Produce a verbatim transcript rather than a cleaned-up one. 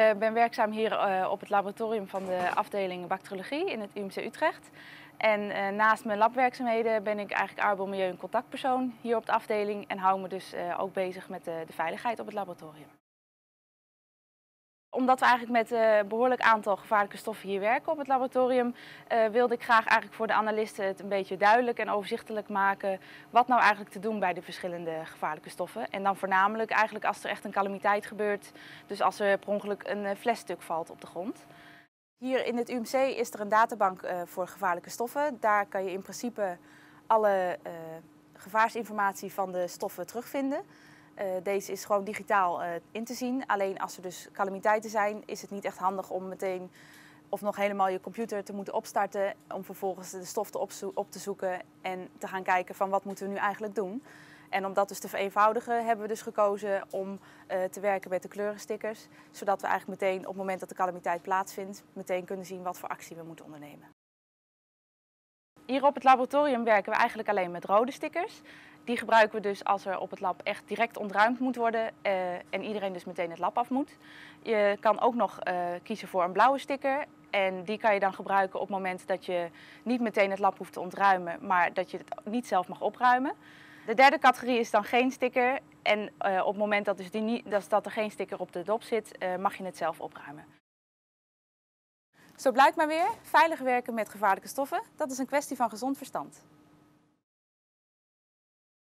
uh, ben werkzaam hier uh, op het laboratorium van de afdeling bacteriologie in het U M C Utrecht. En uh, naast mijn labwerkzaamheden ben ik eigenlijk arbeids-, milieu- en contactpersoon hier op de afdeling en hou me dus uh, ook bezig met de, de veiligheid op het laboratorium. Omdat we eigenlijk met een behoorlijk aantal gevaarlijke stoffen hier werken op het laboratorium, uh, wilde ik graag eigenlijk voor de analisten het een beetje duidelijk en overzichtelijk maken wat nou eigenlijk te doen bij de verschillende gevaarlijke stoffen. En dan voornamelijk eigenlijk als er echt een calamiteit gebeurt, dus als er per ongeluk een flesstuk valt op de grond. Hier in het U M C is er een databank uh, voor gevaarlijke stoffen. Daar kan je in principe alle uh, gevaarsinformatie van de stoffen terugvinden. Uh, deze is gewoon digitaal uh, in te zien. Alleen als er dus calamiteiten zijn, is het niet echt handig om meteen of nog helemaal je computer te moeten opstarten om vervolgens de stof te op te zoeken en te gaan kijken van wat moeten we nu eigenlijk doen. En om dat dus te vereenvoudigen hebben we dus gekozen om uh, te werken met de kleurenstickers, zodat we eigenlijk meteen op het moment dat de calamiteit plaatsvindt, meteen kunnen zien wat voor actie we moeten ondernemen. Hier op het laboratorium werken we eigenlijk alleen met rode stickers. Die gebruiken we dus als er op het lab echt direct ontruimd moet worden uh, en iedereen dus meteen het lab af moet. Je kan ook nog uh, kiezen voor een blauwe sticker en die kan je dan gebruiken op het moment dat je niet meteen het lab hoeft te ontruimen, maar dat je het niet zelf mag opruimen. De derde categorie is dan geen sticker en uh, op het moment dat, dus die niet, dat, dat er geen sticker op de dop zit, uh, mag je het zelf opruimen. Zo blijkt maar weer, veilig werken met gevaarlijke stoffen, dat is een kwestie van gezond verstand.